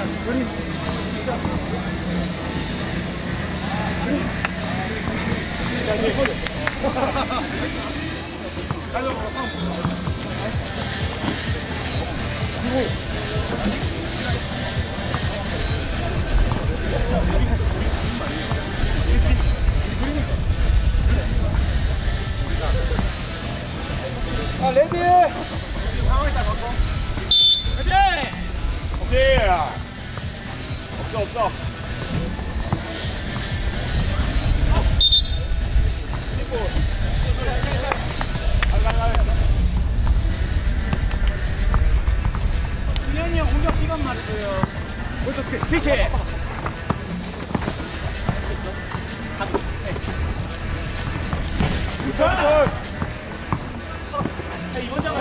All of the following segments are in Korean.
아, 레디! 상황이다, 바꿔. 레디! 오케이! 없어. 준현이 형 공격 시간 말해줘요. 어떻게? 피치! 이번 장은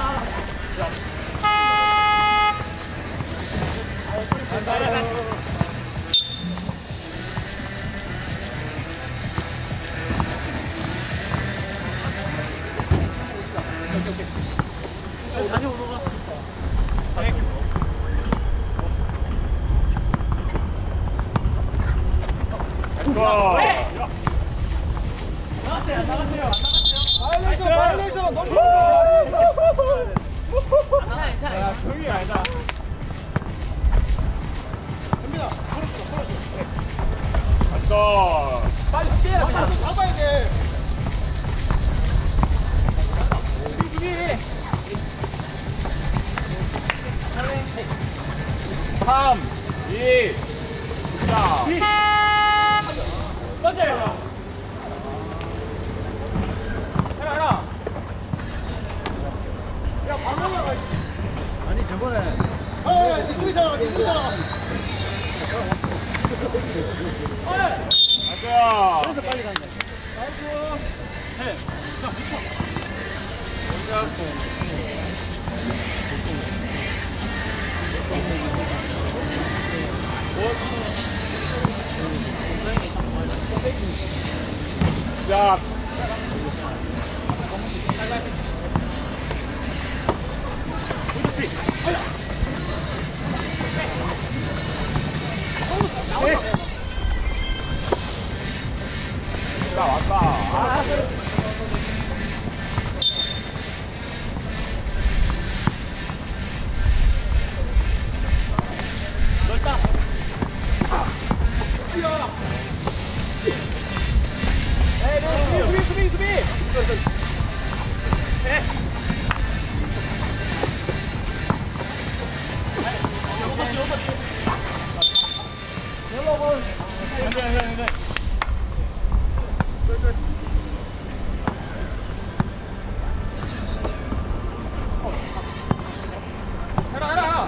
자녀 오너가 나갔어요. 바이올레이션 너무 야, 그게 아니다. 됩니다. 맞다. 빨리 뛰어야 돼. 잡아야 돼. 준비. 3, 2, 자. 던져요. 해라. 야, 방어가. 아니, 저번에. 아, 니꾸이잖아. 맞아. 그래서 빨리 간다. 아이고. 해. 자. 왔다. 넓다. 수비. 네. 해라.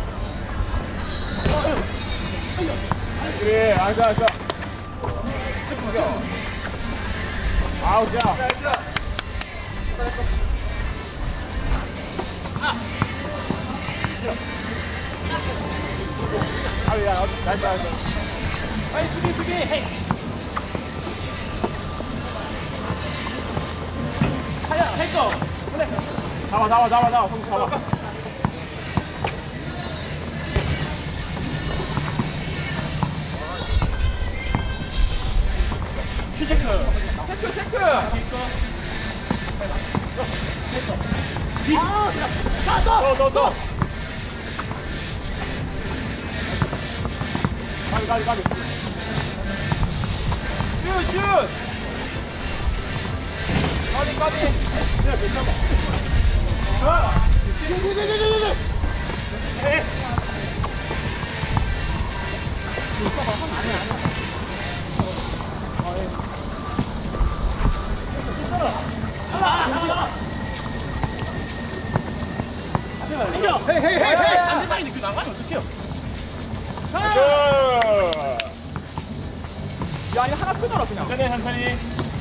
그래, 알았어. 아웃이야. 아우야, 나이스. 빨리 수비. 헤이. 하야, 했어. 그래. 잡아. 손 잡아. 체크. 더. 가비. 슛. 가비. 야, 괜찮아. 좋아. 네. 헤이. 상대방인데 그 나가면 어떡해요? 야, 이거 하나 끊어라 그냥. 천천히.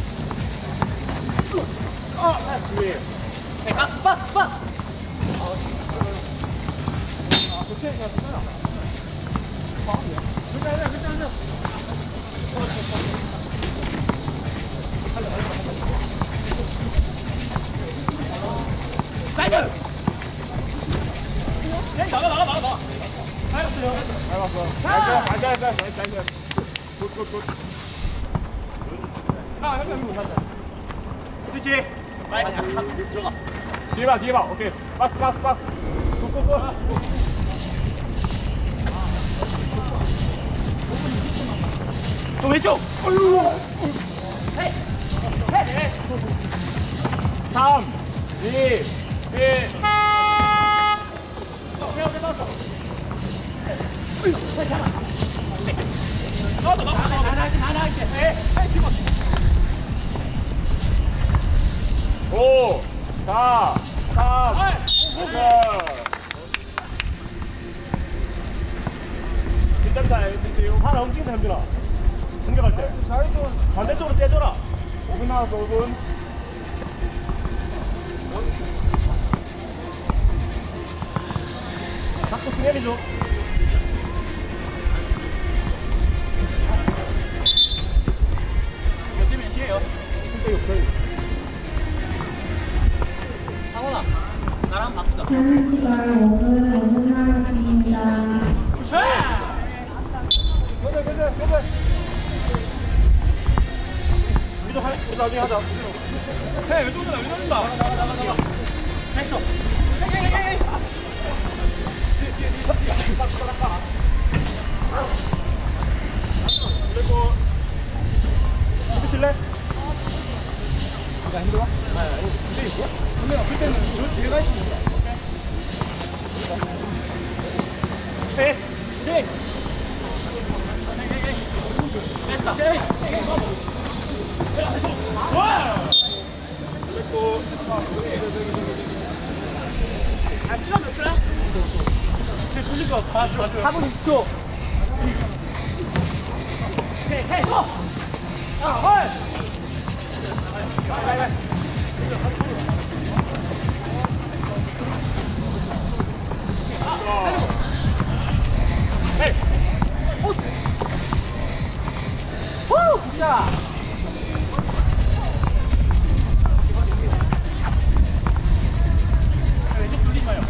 준비. 빠. 좋게 괜찮아. 괜찮아. 사이드. 나가. 알았어요. 그렇지. 들어가. 뒤에 봐. 오케이. 박스. 굿. 또 왼쪽. 어휴. 3, 2, 1. 오, 4, 3, 일단 하나 움직인다, 현준아. 공격할 때. 반대쪽으로 떼줘라. 5분 남았어, 5분. 자꾸 승현이죠. 몇 대 몇이에요? 1대6 저희. 상원아, 나랑 바꾸자. 남은 시간 5분 남았습니다. 우리도 나중에 하자. 해, 왼쪽으로 나가. 됐어. 그리고 힘드실래? 야, 힘들어? 이제 있어? 그러면 그때는 저 뒤에 가 있습니다. 네. 네. 됐다. 좋아. 그리고 아, 시간 몇 초야? 네, 돌릴 거. 4분 20초. 해. 헐. 자. 왼쪽 돌리지 마요.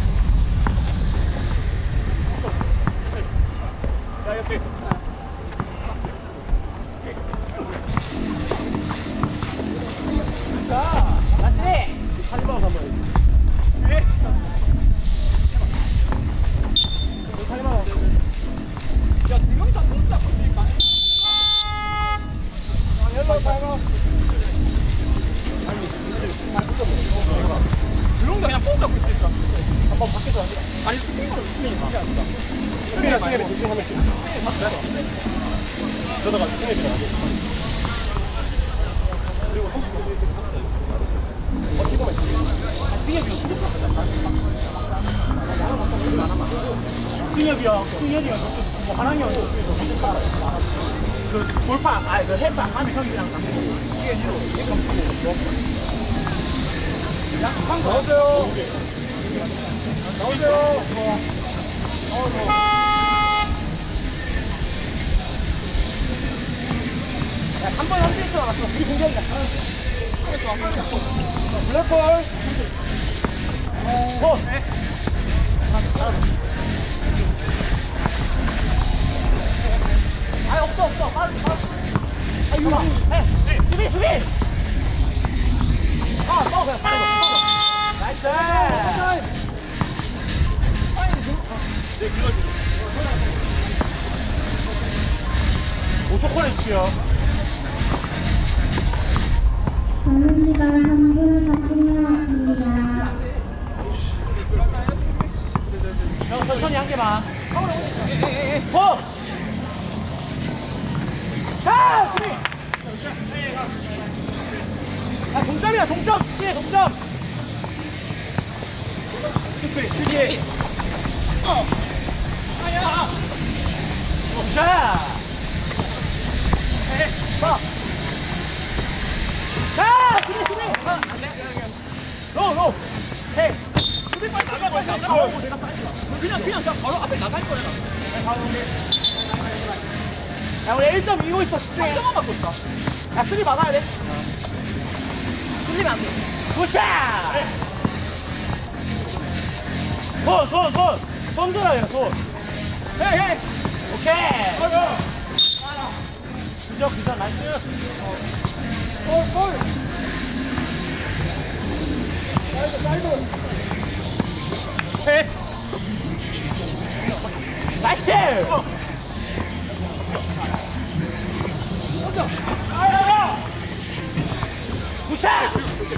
자, 옆에. 자, 맞지? 사진 박아서 한번 해. 네. 사진 박아. 야, 두 명이 다 넣었다. 그러니까. 옐로우 타이머. 드론도 그냥 뽕 잡고 있으니까. 한번 밖에서 하자. 아니, 스피커는 스피커니까. 승현이 조심 한 명씩. 저다가 승현이 들어가게. 그리고 승엽이 형, 뭐 하랑이 형, 그 골파, 그 햇반 하면 형이랑 이게 나오세요. 한 번 현질 줄 알았어. 우리 공격이다. 블랙볼. 아, 없어. 빠져. 아, 이거 봐. 수비. 그냥 빠져. 나이스. 네, 그거지. 5초 콜 해줄게요. 남은 시간 3분 4분 남았습니다. 형, 천천히 한 개만. 자, 수비. 야, 동점이야, 동점. 동점. 수비. 자. 자, 수비. 로. 해. 수비 빨리 나가. 내가 빨리 와. 그냥 바로 앞에 나갈 거야. 야, 우리 1.25 있어. 3점만 받고 있어. 야, 수비 막아야 돼. 수비면 안 돼. 굿샷! 손 들어요, 손. 헤이. 오케이. 기자 나이스. 골. 사이드. 오케이. 나이스. 굿샷.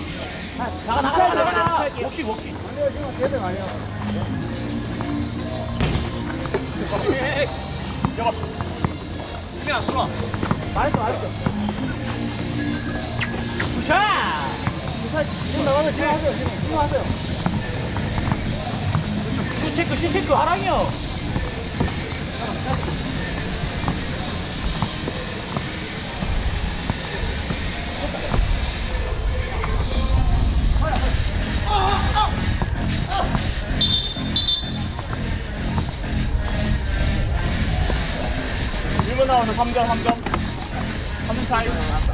나가. 워킹. 아니요, 지금 대등 아니야. 수빈아, 들어와. 알았어. 굿샷. 지금 나가면 지금 하세요. 슈체크 하랑이요. 일본 나오는 3점 차이.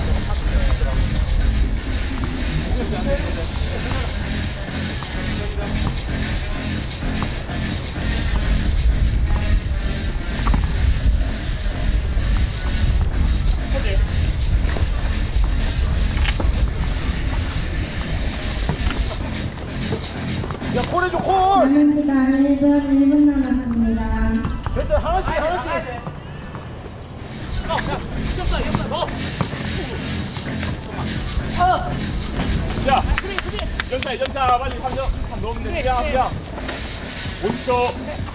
야, 콜 해줘, 콜. 남은 시간 1분 남았습니다. 됐어요. 하나씩. 자, 연차 빨리 3점 넣으면 돼. 그냥 50초.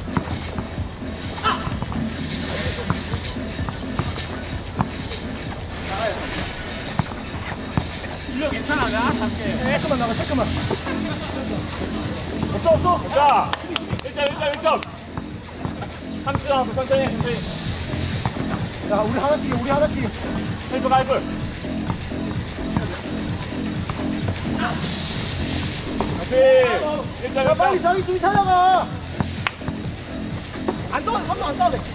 이거 괜찮아, 나 잡게. 조금만 나가, 조금만. 없어. 자, 1점. 3점 하고 천천히. 야, 우리 하나씩. 가이브. 다시. 야, 빨리 자기 수비 찾아가. 안 싸워, 한번 안 싸워 돼.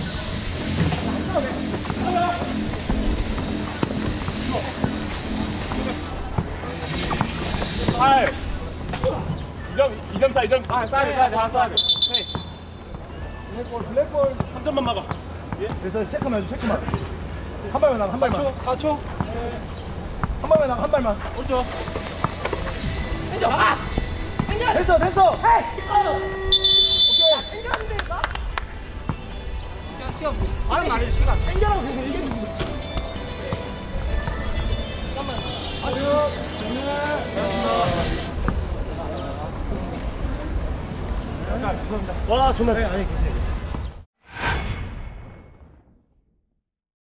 팔. 2점 차, 2점. 쏴야 돼. 블랙볼. 3점만 막아. 됐어, 체크만 해줘, 체크만. 한 발만 나가, 한 발만. 4초. 한 발만 나가, 한 발만. 오죠. 됐어. 헤이! 오케이. 땡겨야 시간 말해줘, 시간. 땡겨라고 계속 얘기해주고. 와, 존나. 아니, 계세요.